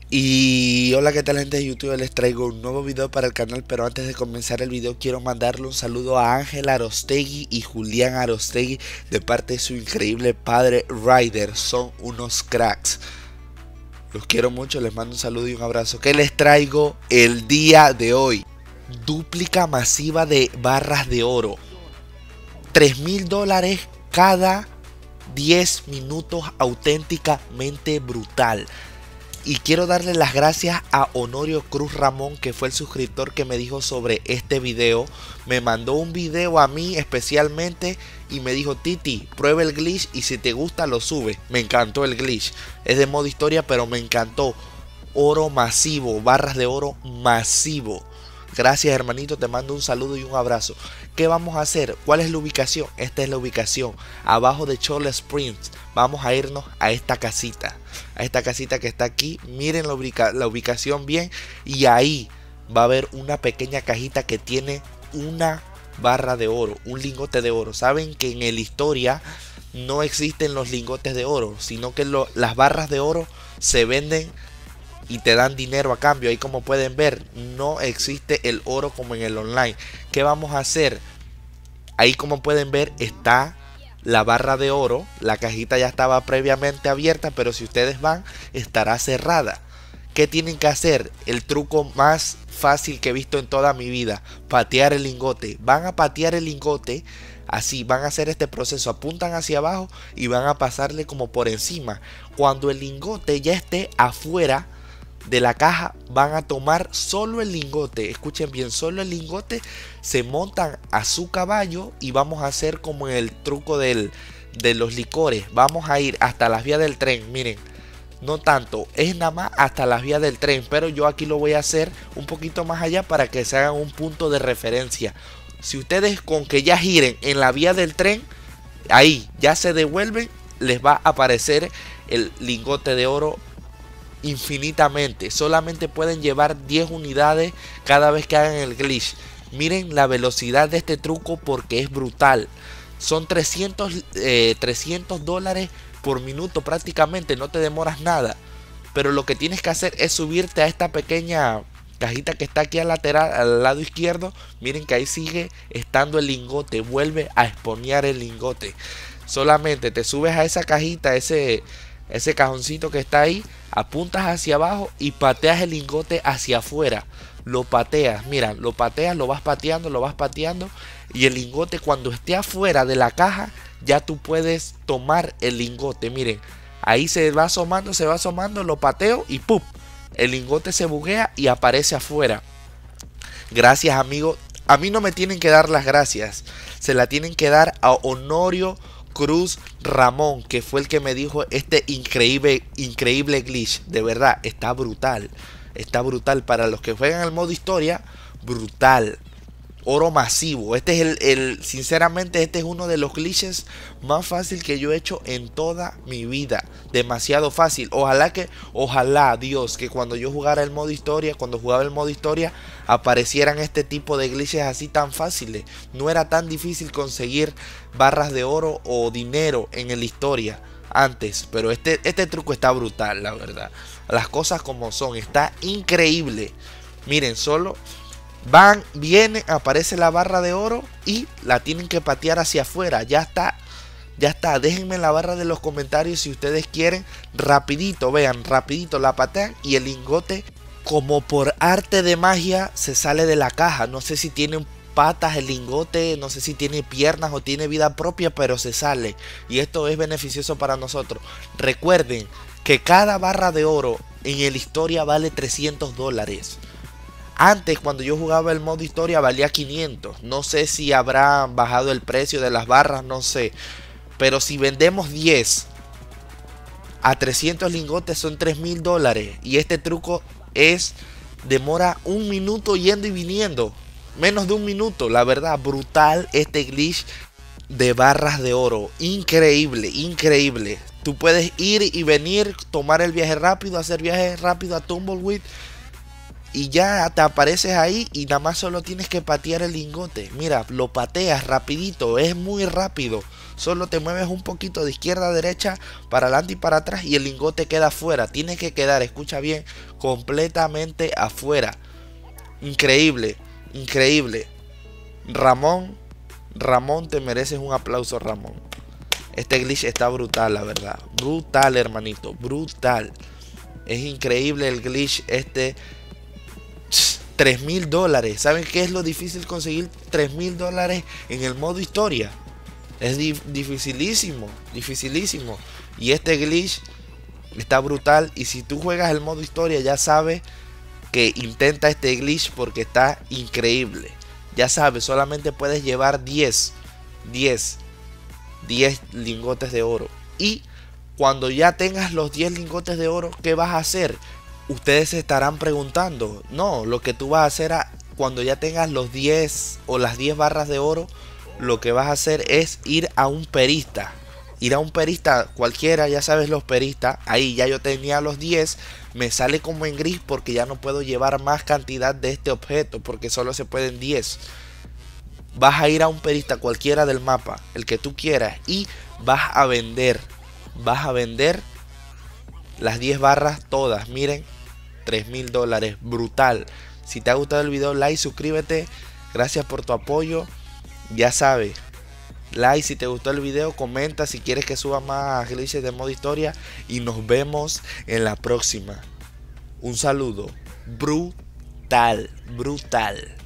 Y hola, ¿qué tal, gente de YouTube? Les traigo un nuevo video para el canal, pero antes de comenzar el video quiero mandarle un saludo a Ángel Arostegui y Julián Arostegui de parte de su increíble padre Ryder. Son unos cracks. Los quiero mucho, les mando un saludo y un abrazo. ¿Qué les traigo el día de hoy? Dúplica masiva de barras de oro. $3,000 cada 10 minutos, auténticamente brutal. Y quiero darle las gracias a Honorio Cruz Ramón, que fue el suscriptor que me dijo sobre este video. Me mandó un video a mí especialmente y me dijo: Titi, prueba el glitch y si te gusta lo sube. Me encantó el glitch. Es de modo historia, pero me encantó. Oro masivo, barras de oro masivo. Gracias, hermanito, te mando un saludo y un abrazo. ¿Qué vamos a hacer? ¿Cuál es la ubicación? Esta es la ubicación, abajo de Chole Springs. Vamos a irnos a esta casita que está aquí. Miren la ubicación bien, y ahí va a haber una pequeña cajita que tiene una barra de oro, un lingote de oro. Saben que en el historia no existen los lingotes de oro, sino que las barras de oro se venden y te dan dinero a cambio. Ahí, como pueden ver, no existe el oro como en el online. ¿Qué vamos a hacer? Ahí, como pueden ver, está la barra de oro. La cajita ya estaba previamente abierta, pero si ustedes van, estará cerrada. ¿Qué tienen que hacer? El truco más fácil que he visto en toda mi vida: patear el lingote. Van a patear el lingote. Así van a hacer este proceso, apuntan hacia abajo y van a pasarle como por encima. Cuando el lingote ya esté afuera de la caja, van a tomar solo el lingote. Escuchen bien, solo el lingote. Se montan a su caballo y vamos a hacer como en el truco de los licores. Vamos a ir hasta las vías del tren. Miren, no tanto, es nada más hasta las vías del tren, pero yo aquí lo voy a hacer un poquito más allá para que se hagan un punto de referencia. Si ustedes con que ya giren en la vía del tren, ahí ya se devuelven, les va a aparecer el lingote de oro infinitamente. Solamente pueden llevar 10 unidades cada vez que hagan el glitch. Miren la velocidad de este truco, porque es brutal. Son 300 dólares por minuto prácticamente. No te demoras nada, pero lo que tienes que hacer es subirte a esta pequeña cajita que está aquí al lateral, al lado izquierdo. Miren que ahí sigue estando el lingote. Vuelve a exponear el lingote. Solamente te subes a esa cajita, ese cajoncito que está ahí, apuntas hacia abajo y pateas el lingote hacia afuera. Lo pateas, mira, lo pateas, lo vas pateando, y el lingote, cuando esté afuera de la caja, ya tú puedes tomar el lingote. Miren, ahí se va asomando, lo pateo y ¡pum! El lingote se buguea y aparece afuera. Gracias, amigo. A mí no me tienen que dar las gracias, se la tienen que dar a Honorio Cruz Ramón, que fue el que me dijo este increíble glitch. De verdad, está brutal. Está brutal. Para los que juegan el modo historia, brutal. Oro masivo. Este es sinceramente, este es uno de los glitches más fácil que yo he hecho en toda mi vida. Demasiado fácil. Ojalá Dios, que cuando yo jugara el modo historia, cuando jugaba el modo historia, aparecieran este tipo de glitches así tan fáciles. No era tan difícil conseguir barras de oro o dinero en el historia antes, pero este truco está brutal, la verdad. Las cosas como son, está increíble. Miren, solo van, vienen, aparece la barra de oro y la tienen que patear hacia afuera. Ya está, ya está. Déjenme en la barra de los comentarios si ustedes quieren. Rapidito, vean, rapidito la patean y el lingote, como por arte de magia, se sale de la caja. No sé si tiene patas el lingote, no sé si tiene piernas o tiene vida propia, pero se sale. Y esto es beneficioso para nosotros. Recuerden que cada barra de oro en el historia vale 300 dólares. Antes, cuando yo jugaba el modo historia, valía 500. No sé si habrá bajado el precio de las barras, no sé. Pero si vendemos 10 a 300 lingotes, son 3,000 dólares. Y este truco demora un minuto yendo y viniendo. Menos de un minuto, la verdad, brutal este glitch de barras de oro. Increíble, increíble. Tú puedes ir y venir, tomar el viaje rápido, hacer viaje rápido a Tumbleweed y ya te apareces ahí y nada más solo tienes que patear el lingote. Mira, lo pateas rapidito, es muy rápido. Solo te mueves un poquito de izquierda a derecha, para adelante y para atrás y el lingote queda afuera. Tiene que quedar, escucha bien, completamente afuera. Increíble, increíble. Ramón, te mereces un aplauso, Ramón. Este glitch está brutal, la verdad. Brutal, hermanito, brutal. Es increíble el glitch este. $3000. ¿Saben qué es lo difícil conseguir $3000 en el modo historia? Es dificilísimo, dificilísimo. Y este glitch está brutal. Y si tú juegas el modo historia, ya sabes que intenta este glitch porque está increíble. Ya sabes, solamente puedes llevar 10 lingotes de oro. Y cuando ya tengas los 10 lingotes de oro, ¿qué vas a hacer? Ustedes se estarán preguntando. No, lo que tú vas a hacer cuando ya tengas los 10 o las 10 barras de oro, lo que vas a hacer es ir a un perista. Ir a un perista cualquiera, ya sabes, los peristas. Ahí ya yo tenía los 10. Me sale como en gris porque ya no puedo llevar más cantidad de este objeto, porque solo se pueden 10. Vas a ir a un perista cualquiera del mapa, el que tú quieras, y vas a vender las 10 barras todas. Miren, $3000, brutal. Si te ha gustado el video, like, suscríbete. Gracias por tu apoyo. Ya sabes, like si te gustó el video, comenta si quieres que suba más glitches de modo historia y nos vemos en la próxima. Un saludo. Brutal, brutal.